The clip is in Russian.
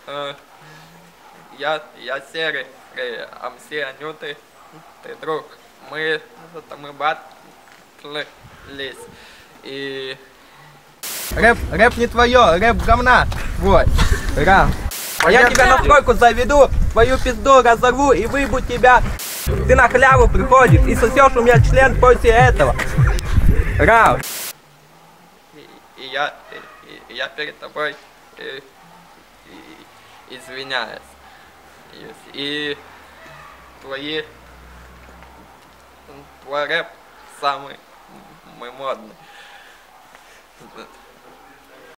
Я Серый, а все Анюты, ты друг. Мы батлились. И... Рэп не твое, рэп говна твой. Ра. А я тебя на стройку заведу, твою пизду разорву и выебу тебя. Ты на халяву приходишь и сосешь у меня член после этого. Ра. И я перед тобой извиняюсь. И твой рэп самый модный.